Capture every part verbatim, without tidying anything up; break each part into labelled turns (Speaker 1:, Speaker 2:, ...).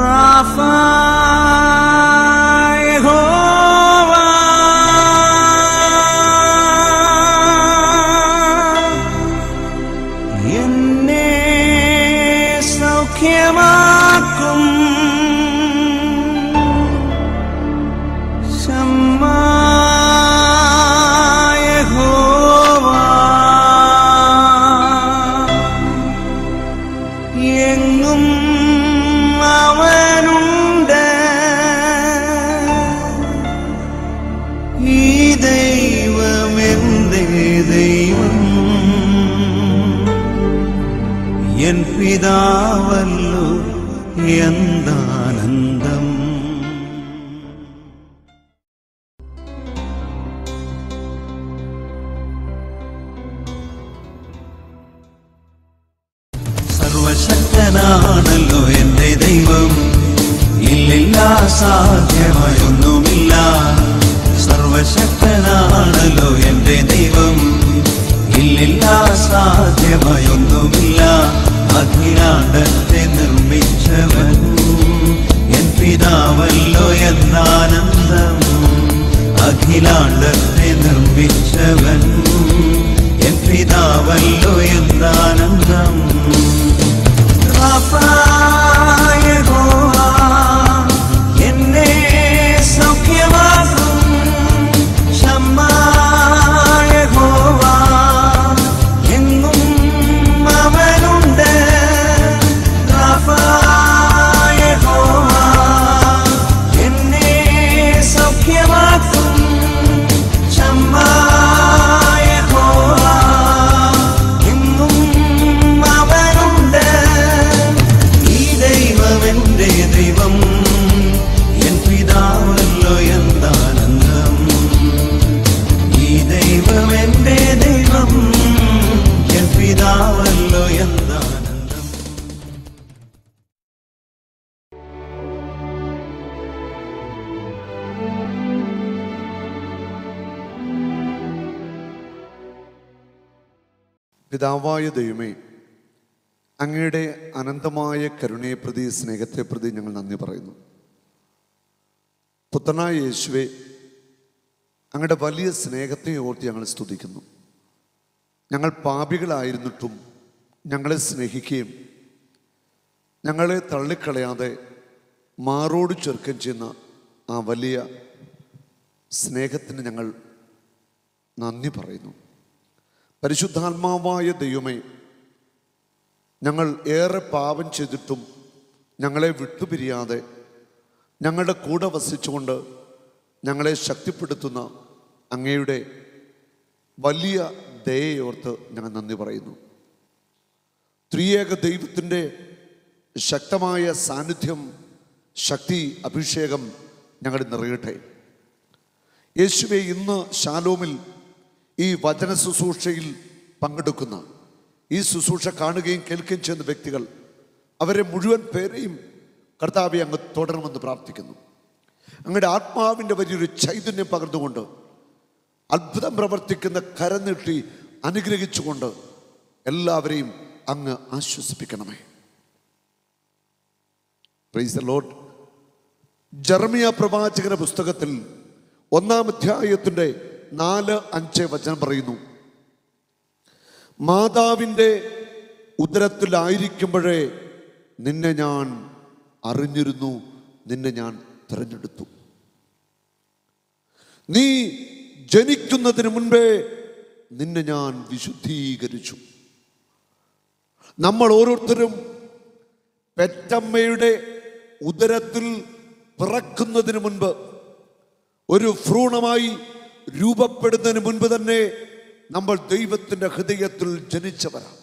Speaker 1: Rafa യഹോവ എന്നെ സൗഖ്യമാക്കും. ശമ്മാ യഹോവ എങ്ങും അവനുണ്ട്. ഈ ദൈവം എന്റെ ദൈവം, എൻ പിതാവല്ലോ എന്താനന്ദം. സർവശക്തനാണല്ലോ എന്റെ ദൈവം, ഇല്ലില്ല സാധ്യമായൊന്നുമില്ല. സർവശക്തനാണല്ലോ എന്റെ ദൈവം, ഇല്ലില്ല സാധ്യമായൊന്നുമില്ല. അഖിലാണ്ടത്തെ നിർമ്മിച്ചവൻ എൻ പിതാവല്ലോ എന്നാനന്ദം. അഖിലാണ്ടത്തെ നിർമ്മിച്ചവൻ എൻ പിതാവല്ലോ എന്താനന്ദം. റാഫാ യഹോവ എന്നെ സൗഖ്യമാക്കും. ശമ്മാ യഹോവ എങ്ങും അവനുണ്ട്. റാഫാ യഹോവ എന്നെ സൗഖ്യമാക്കും. ശമ്മാ യഹോവ എങ്ങും അവനുണ്ട്. ഈ ദൈവം എന്റെ ദൈവം, എൻ പിതാവല്ലോ എന്താനന്ദം. ഈ ദൈവം എന്റെ ദൈവം, എൻ പിതാവല്ലോ എന്താനന്ദം.
Speaker 2: പിതാവായ ദൈവമേ, അങ്ങയുടെ അനന്തമായ കരുണയെ പ്രതി, സ്നേഹത്തെ പ്രതി ഞങ്ങൾ നന്ദി പറയുന്നു. പുത്രനായ യേശുവേ, അങ്ങയുടെ വലിയ സ്നേഹത്തെ ഓർത്ത് ഞങ്ങൾ സ്തുതിക്കുന്നു. ഞങ്ങൾ പാപികളായിരുന്നിട്ടും ഞങ്ങളെ സ്നേഹിക്കുകയും ഞങ്ങളെ തള്ളിക്കളയാതെ മാറോട് ചേർക്കുകയും ചെയ്യുന്ന ആ വലിയ സ്നേഹത്തിന് ഞങ്ങൾ നന്ദി പറയുന്നു. പരിശുദ്ധാത്മാവായ ദൈവമേ, ഞങ്ങൾ ഏറെ പാപം ചെയ്തിട്ടും ഞങ്ങളെ വിട്ടുപിരിയാതെ ഞങ്ങളുടെ കൂടെ വസിച്ചുകൊണ്ട് ഞങ്ങളെ ശക്തിപ്പെടുത്തുന്ന അങ്ങയുടെ വലിയ ദയയോർത്ത് ഞങ്ങൾ നന്ദി പറയുന്നു. ത്രിയേക ദൈവത്തിൻ്റെ ശക്തമായ സാന്നിധ്യം, ശക്തി, അഭിഷേകം ഞങ്ങളിൽ നിറയട്ടെ. യേശുവേ, ഇന്ന് ശാലോമിൽ ഈ വചന ശുശ്രൂഷയിൽ പങ്കെടുക്കുന്ന, ഈ ശുശ്രൂഷ കാണുകയും കേൾക്കുകയും ചെയ്യുന്ന വ്യക്തികൾ, അവരെ മുഴുവൻ പേരെയും കർത്താവെ അങ്ങ് തുടരണമെന്ന് പ്രാർത്ഥിക്കുന്നു. അങ്ങയുടെ ആത്മാവിൻ്റെ വലിയൊരു ചൈതന്യം പകർന്നുകൊണ്ട് അത്ഭുതം പ്രവർത്തിക്കുന്ന കരനീട്ടി അനുഗ്രഹിച്ചുകൊണ്ട് എല്ലാവരെയും അങ്ങ് ആശ്വസിപ്പിക്കണമേ. Praise the Lord. ജെറമിയ പ്രവാചകന്റെ പുസ്തകത്തിൽ ഒന്നാം അധ്യായത്തിൻ്റെ നാല് അഞ്ച് വചനം പറയുന്നു, മാതാവിൻ്റെ ഉദരത്തിലായിരിക്കുമ്പോഴേ നിന്നെ ഞാൻ അറിഞ്ഞിരുന്നു, നിന്നെ ഞാൻ തിരഞ്ഞെടുത്തു. നീ ജനിക്കുന്നതിന് മുൻപേ നിന്നെ ഞാൻ വിശുദ്ധീകരിച്ചു. നമ്മൾ ഓരോരുത്തരും പെറ്റമ്മയുടെ ഉദരത്തിൽ പിറക്കുന്നതിന് മുൻപ്, ഒരു ഭ്രൂണമായി രൂപപ്പെടുന്നതിന് മുൻപ് തന്നെ നമ്മൾ ദൈവത്തിൻ്റെ ഹൃദയത്തിൽ ജനിച്ചവരാണ്.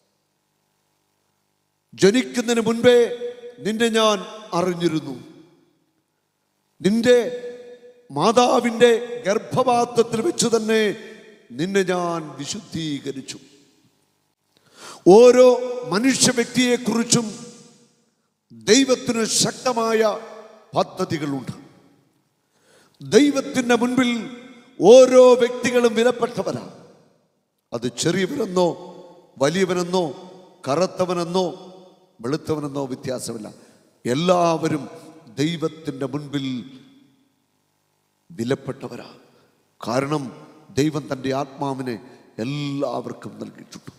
Speaker 2: ജനിക്കുന്നതിന് മുൻപേ നിന്നെ ഞാൻ അറിഞ്ഞിരുന്നു. നിന്റെ മാതാവിൻ്റെ ഗർഭപാത്രത്തിൽ വെച്ച് തന്നെ നിന്നെ ഞാൻ വിശുദ്ധീകരിച്ചു. ഓരോ മനുഷ്യ വ്യക്തിയെക്കുറിച്ചും ദൈവത്തിന് ശക്തമായ പദ്ധതികളുണ്ട്. ദൈവത്തിൻ്റെ മുൻപിൽ ഓരോ വ്യക്തികളും വിലപ്പെട്ടവരാണ്. അത് ചെറിയവനെന്നോ വലിയവനെന്നോ കറുത്തവനെന്നോ വെളുത്തവനെന്നോ വ്യത്യാസമില്ല. എല്ലാവരും ദൈവത്തിൻ്റെ മുൻപിൽ വിലപ്പെട്ടവരാ. കാരണം ദൈവം തൻ്റെ ആത്മാവിനെ എല്ലാവർക്കും നൽകിയിട്ടുണ്ട്.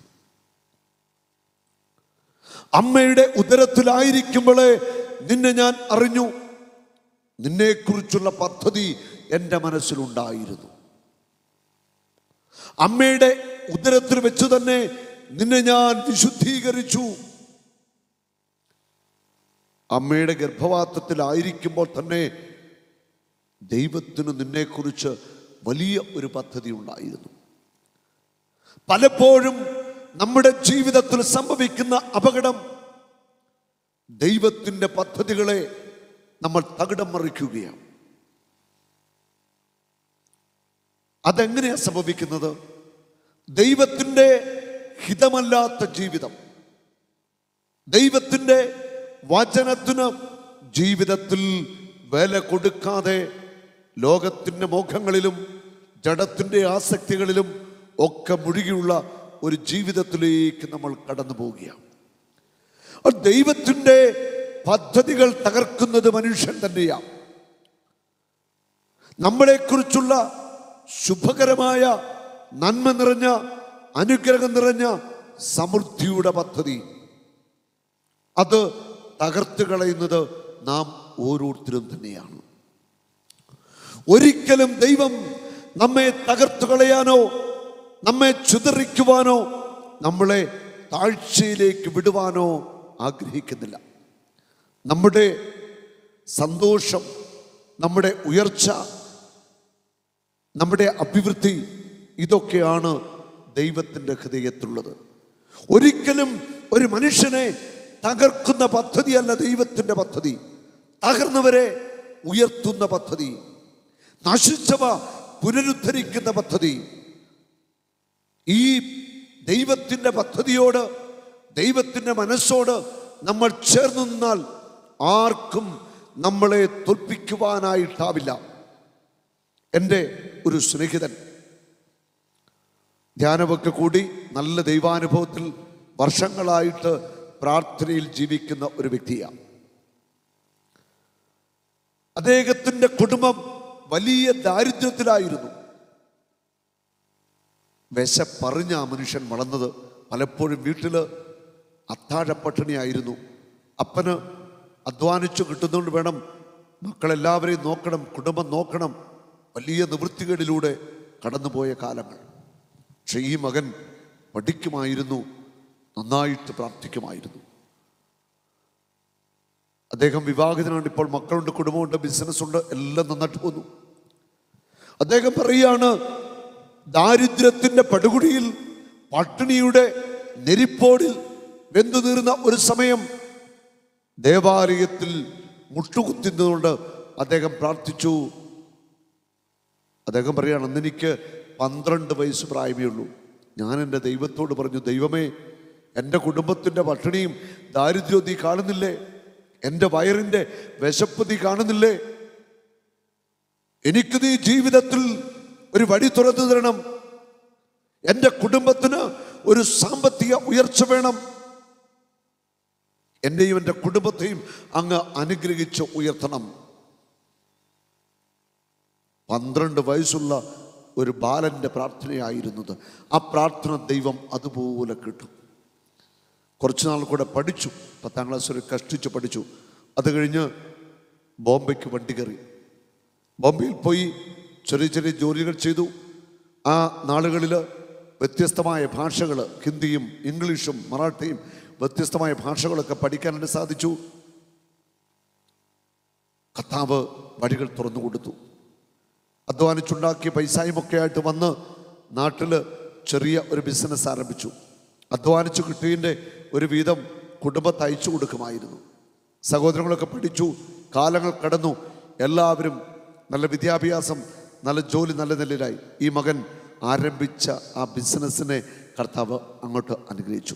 Speaker 2: അമ്മയുടെ ഉദരത്തിലായിരിക്കുമ്പോഴേ നിന്നെ ഞാൻ അറിഞ്ഞു, നിന്നെക്കുറിച്ചുള്ള പദ്ധതി എൻ്റെ മനസ്സിലുണ്ടായിരുന്നു. അമ്മയുടെ ഉദരത്തിൽ വെച്ച് തന്നെ നിന്നെ ഞാൻ വിശുദ്ധീകരിച്ചു. അമ്മയുടെ ഗർഭപാത്രത്തിലായിരിക്കുമ്പോൾ തന്നെ ദൈവത്തിന് നിന്നെക്കുറിച്ച് വലിയ ഒരു പദ്ധതി ഉണ്ടായിരുന്നു. പലപ്പോഴും നമ്മുടെ ജീവിതത്തിൽ സംഭവിക്കുന്ന അപകടം ദൈവത്തിൻ്റെ പദ്ധതികളെ നമ്മൾ തകിടം മറിക്കുകയാണ്. അതെങ്ങനെയാണ് സംഭവിക്കുന്നത്? ദൈവത്തിൻ്റെ ഹിതമല്ലാത്ത ജീവിതം, ദൈവത്തിൻ്റെ വചനത്തിന് ജീവിതത്തിൽ വില കൊടുക്കാതെ ലോകത്തിൻ്റെ മോഹങ്ങളിലും ജഡത്തിൻ്റെ ആസക്തികളിലും ഒക്കെ മുഴുകിയുള്ള ഒരു ജീവിതത്തിലേക്ക് നമ്മൾ കടന്നു പോവുകയാണ്. ദൈവത്തിൻ്റെ പദ്ധതികൾ തകർക്കുന്നത് മനുഷ്യൻ തന്നെയാണ്. നമ്മളെക്കുറിച്ചുള്ള ശുഭകരമായ നന്മ നിറഞ്ഞ അനുഗ്രഹം നിറഞ്ഞ സമൃദ്ധിയുടെ പദ്ധതി അത് തകർത്ത് കളയുന്നത് നാം ഓരോരുത്തരും തന്നെയാണ്. ഒരിക്കലും ദൈവം നമ്മെ തകർത്തു കളയാനോ നമ്മെ ചിതറിക്കുവാനോ നമ്മളെ താഴ്ചയിലേക്ക് വിടുവാനോ ആഗ്രഹിക്കുന്നില്ല. നമ്മുടെ സന്തോഷം, നമ്മുടെ ഉയർച്ച, നമ്മുടെ അഭിവൃദ്ധി, ഇതൊക്കെയാണ് ദൈവത്തിൻ്റെ ഹൃദയത്തിലുള്ളത്. ഒരിക്കലും ഒരു മനുഷ്യനെ തകർക്കുന്ന പദ്ധതിയല്ല ദൈവത്തിൻ്റെ പദ്ധതി. തകർന്നവരെ ഉയർത്തുന്ന പദ്ധതി, നശിച്ചവ പുനരുദ്ധരിക്കുന്ന പദ്ധതി. ഈ ദൈവത്തിൻ്റെ പദ്ധതിയോട്, ദൈവത്തിൻ്റെ മനസ്സോട് നമ്മൾ ചേർന്ന് നിന്നാൽ ആർക്കും നമ്മളെ തോൽപ്പിക്കുവാനായിട്ടാവില്ല. എൻ്റെ ഒരു സ്നേഹിതൻ ധ്യാനമൊക്കെ കൂടി നല്ല ദൈവാനുഭവത്തിൽ വർഷങ്ങളായിട്ട് പ്രാർത്ഥനയിൽ ജീവിക്കുന്ന ഒരു വ്യക്തിയാണ്. അദ്ദേഹത്തിൻ്റെ കുടുംബം വലിയ ദാരിദ്ര്യത്തിലായിരുന്നു. വിശപ്പറിഞ്ഞ ആ മനുഷ്യൻ വളർന്നത്. പലപ്പോഴും വീട്ടിൽ അത്താഴപ്പട്ടിണിയായിരുന്നു. അപ്പന് അധ്വാനിച്ചു കിട്ടുന്നതുകൊണ്ട് വേണം മക്കളെല്ലാവരെയും നോക്കണം, കുടുംബം നോക്കണം. വലിയ നിവൃത്തികേടിലൂടെ കടന്നുപോയ കാലങ്ങൾ. പക്ഷെ ഈ മകൻ പഠിക്കുമായിരുന്നു, നന്നായിട്ട് പ്രാർത്ഥിക്കുമായിരുന്നു. അദ്ദേഹം വിവാഹിതനാണ്. ഇപ്പോൾ മക്കളുണ്ട്, കുടുംബമുണ്ട്, ബിസിനസ്സുണ്ട്, എല്ലാം നന്നായിട്ട് പോന്നു. അദ്ദേഹം പറയുകയാണ്, ദാരിദ്ര്യത്തിൻ്റെ പടുകുടിയിൽ, പട്ടിണിയുടെ നെരിപ്പോടിൽ വെന്തു തീർന്ന ഒരു സമയം ദേവാലയത്തിൽ മുട്ടുകുത്തുന്നതുകൊണ്ട് അദ്ദേഹം പ്രാർത്ഥിച്ചു. അദ്ദേഹം പറയുകയാണ്, അന്നെനിക്ക് പന്ത്രണ്ട് വയസ്സ് പ്രായമേ ഉള്ളൂ. ഞാൻ എൻ്റെ ദൈവത്തോട് പറഞ്ഞു, ദൈവമേ, എൻ്റെ കുടുംബത്തിൻ്റെ പട്ടിണിയും ദാരിദ്ര്യവും നീ കാണുന്നില്ലേ? എൻ്റെ വയറിൻ്റെ വിശപ്പ് നീ കാണുന്നില്ലേ? എനിക്ക് നീ ജീവിതത്തിൽ ഒരു വഴി തുറന്നു തരണം. എൻ്റെ കുടുംബത്തിന് ഒരു സാമ്പത്തിക ഉയർച്ച വേണം. എന്നെയും എൻ്റെ കുടുംബത്തെയും അങ്ങ് അനുഗ്രഹിച്ച് ഉയർത്തണം. പന്ത്രണ്ട് വയസ്സുള്ള ഒരു ബാലൻ്റെ പ്രാർത്ഥനയായിരുന്നത്. ആ പ്രാർത്ഥന ദൈവം അതുപോലെ കിട്ടും. കുറച്ച് നാൾ കൂടെ പഠിച്ചു, പത്താം ക്ലാസ് വരെ കഷ്ടിച്ച് പഠിച്ചു. അത് കഴിഞ്ഞ് ബോംബെക്ക് വണ്ടി കയറി. ബോംബെയിൽ പോയി ചെറിയ ചെറിയ ജോലികൾ ചെയ്തു. ആ നാളുകളിൽ വ്യത്യസ്തമായ ഭാഷകൾ, ഹിന്ദിയും ഇംഗ്ലീഷും മറാഠിയും വ്യത്യസ്തമായ ഭാഷകളൊക്കെ പഠിക്കാനായിട്ട് സാധിച്ചു. കർത്താവ് വഴികൾ തുറന്നു കൊടുത്തു. അധ്വാനിച്ചുണ്ടാക്കിയ പൈസയുമൊക്കെ ആയിട്ട് വന്ന് നാട്ടിൽ ചെറിയ ഒരു ബിസിനസ് ആരംഭിച്ചു. അധ്വാനിച്ചു കിട്ടിയതിൻ്റെ ഒരു വീതം കുടുംബത്തെ അയച്ചു കൊടുക്കുമായിരുന്നു. സഹോദരങ്ങളൊക്കെ പഠിച്ചു, കാലങ്ങൾ കടന്നു. എല്ലാവരും നല്ല വിദ്യാഭ്യാസം, നല്ല ജോലി, നല്ല നിലയിലായി. ഈ മകൻ ആരംഭിച്ച ആ ബിസിനസ്സിനെ കർത്താവ് അങ്ങോട്ട് അനുഗ്രഹിച്ചു.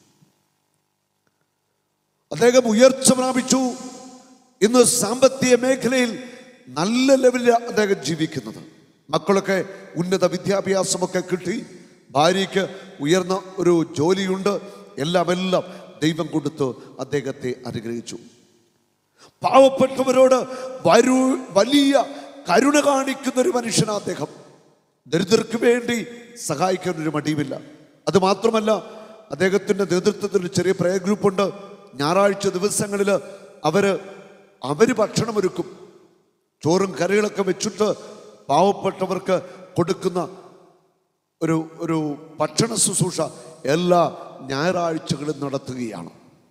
Speaker 2: അദ്ദേഹം ഉയർച്ച പ്രാപിച്ചു. ഇന്ന് സാമ്പത്തിക മേഖലയിൽ നല്ല ലെവലിൽ അദ്ദേഹം ജീവിക്കുന്നത്. മക്കളൊക്കെ ഉന്നത വിദ്യാഭ്യാസമൊക്കെ കിട്ടി. ഭാര്യയ്ക്ക് ഉയർന്ന ഒരു ജോലിയുണ്ട്. എല്ലാം എല്ലാം ദൈവം കൊടുത്ത് അദ്ദേഹത്തെ അനുഗ്രഹിച്ചു. പാവപ്പെട്ടവരോട് വരു വലിയ കരുണ കാണിക്കുന്ന ഒരു മനുഷ്യനാണ് അദ്ദേഹം. ദരിദ്രർക്ക് വേണ്ടി സഹായിക്കാൻ ഒരു മടിയുമില്ല. അത് മാത്രമല്ല, അദ്ദേഹത്തിൻ്റെ നേതൃത്വത്തിൽ ഒരു ചെറിയ പ്രയർ ഗ്രൂപ്പുണ്ട്. ഞായറാഴ്ച ദിവസങ്ങളിൽ അവർ അവർ ഭക്ഷണമൊരുക്കും. ചോറും കറികളൊക്കെ വെച്ചിട്ട് പാവപ്പെട്ടവർക്ക് കൊടുക്കുന്ന ഒരു ഒരു ഭക്ഷണ ശുശ്രൂഷ എല്ലാ ഞായറാഴ്ചകളും നടത്തുകയാണ്.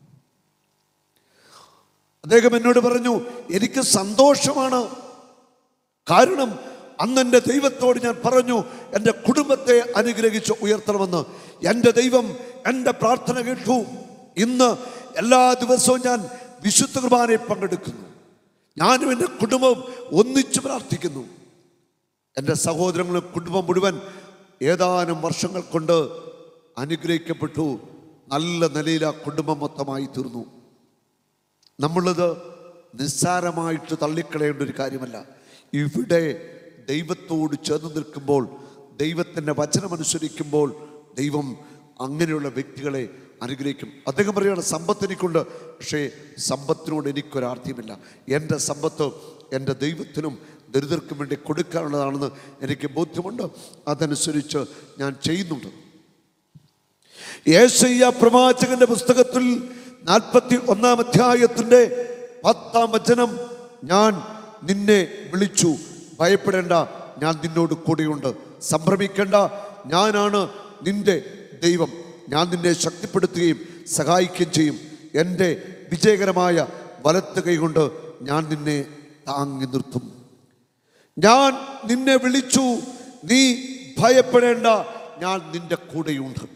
Speaker 2: അദ്ദേഹം എന്നോട് പറഞ്ഞു, എനിക്ക് സന്തോഷമാണ്. കാരണം അന്ന് എൻ്റെ ദൈവത്തോട് ഞാൻ പറഞ്ഞു, എൻ്റെ കുടുംബത്തെ അനുഗ്രഹിച്ച് ഉയർത്തണമെന്ന്. എൻ്റെ ദൈവം എൻ്റെ പ്രാർത്ഥന കേട്ടു. ഇന്ന് എല്ലാ ദിവസവും ഞാൻ വിശുദ്ധ കുർബാനയിൽ പങ്കെടുക്കുന്നു. ഞാനും എൻ്റെ കുടുംബവും ഒന്നിച്ച് പ്രാർത്ഥിക്കുന്നു. എൻ്റെ സഹോദരങ്ങളും കുടുംബം മുഴുവൻ ഏതാനും വർഷങ്ങൾ കൊണ്ട് അനുഗ്രഹിക്കപ്പെട്ടു. നല്ല നിലയിൽ ആ കുടുംബം മൊത്തമായി തീർന്നു. നമ്മളത് നിസ്സാരമായിട്ട് തള്ളിക്കളയേണ്ട ഒരു കാര്യമല്ല. ഇവിടെ ദൈവത്തോട് ചേർന്ന് നിൽക്കുമ്പോൾ, ദൈവത്തിൻ്റെ വചനമനുസരിക്കുമ്പോൾ ദൈവം അങ്ങനെയുള്ള വ്യക്തികളെ അനുഗ്രഹിക്കും. അദ്ദേഹം പറയുകയാണ്, സമ്പത്ത് എനിക്കുണ്ട്, പക്ഷേ സമ്പത്തിനോട് എനിക്കൊരാർത്ഥ്യമില്ല. എൻ്റെ സമ്പത്ത് എൻ്റെ ദൈവത്തിനും ദരിദ്രർക്കും വേണ്ടി കൊടുക്കാനുള്ളതാണെന്ന് എനിക്ക് ബോധ്യമുണ്ട്. അതനുസരിച്ച് ഞാൻ ചെയ്യുന്നുണ്ട്. യെശയ്യാ പ്രവാചകന്റെ പുസ്തകത്തിൽ നാൽപ്പത്തി ഒന്നാം അധ്യായത്തിൻ്റെ പത്താം വചനം, ഞാൻ നിന്നെ വിളിച്ചു, ഭയപ്പെടേണ്ട, ഞാൻ നിന്നോട് കൂടെയുണ്ട്, സംഭ്രമിക്കേണ്ട, ഞാനാണ് നിന്റെ ദൈവം, ഞാൻ നിന്നെ ശക്തിപ്പെടുത്തുകയും സഹായിക്കുകയും ചെയ്യും, എൻ്റെ വിജയകരമായ വലത്ത് കൈകൊണ്ട് ഞാൻ നിന്നെ താങ്ങി നിർത്തും. ഞാൻ നിന്നെ വിളിച്ചു, നീ ഭയപ്പെടേണ്ട, ഞാൻ നിന്റെ കൂടെയുണ്ട്.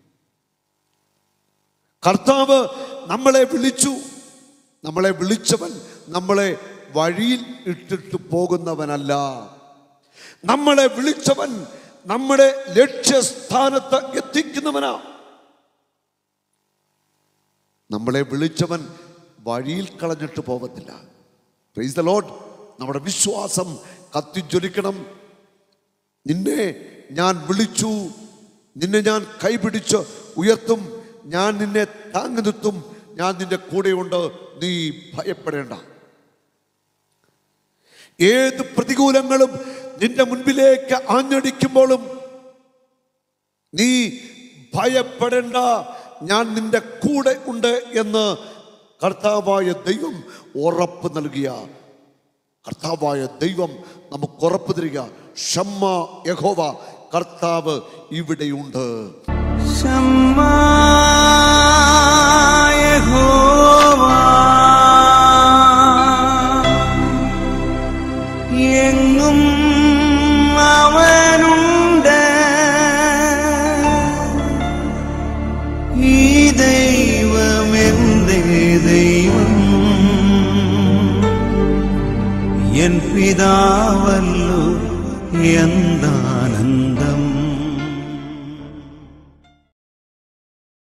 Speaker 2: കർത്താവ് നമ്മളെ വിളിച്ചു. നമ്മളെ വിളിച്ചവൻ നമ്മളെ വഴിയിൽ ഇട്ടിട്ട് പോകുന്നവനല്ല. നമ്മളെ വിളിച്ചവൻ നമ്മുടെ ലക്ഷ്യസ്ഥാനത്ത് എത്തിക്കുന്നവനാ. നമ്മളെ വിളിച്ചവൻ വഴിയിൽ കളഞ്ഞിട്ട് പോകത്തില്ല. Praise the Lord. നമ്മുടെ വിശ്വാസം കത്തിജ്വലിക്കണം. നിന്നെ ഞാൻ വിളിച്ചു, നിന്നെ ഞാൻ കൈപിടിച്ച് ഉയർത്തും, ഞാൻ നിന്നെ താങ്ങി നിർത്തും, ഞാൻ നിന്റെ കൂടെയുണ്ട്, നീ ഭയപ്പെടേണ്ട. ഏത് പ്രതികൂലങ്ങളും നിന്റെ മുൻപിലേക്ക് ആഞ്ഞടിക്കുമ്പോഴും നീ ഭയപ്പെടേണ്ട, ഞാൻ നിന്റെ കൂടെ ഉണ്ട് എന്ന് കർത്താവായ ദൈവം ഉറപ്പ് നൽകിയ കർത്താവായ ദൈവം നമുക്ക് ഉറപ്പ് തരിക. ഷമ്മ യഹോവ, കർത്താവ് ഇവിടെയുണ്ട്.
Speaker 1: ഷമ്മ യഹോവ, എങ്ങും അവനുണ്ട്. ഈ ദൈവമെന്റെ ദൈവം, എൻ പിതാവല്ലോ, എന്താനന്ദം.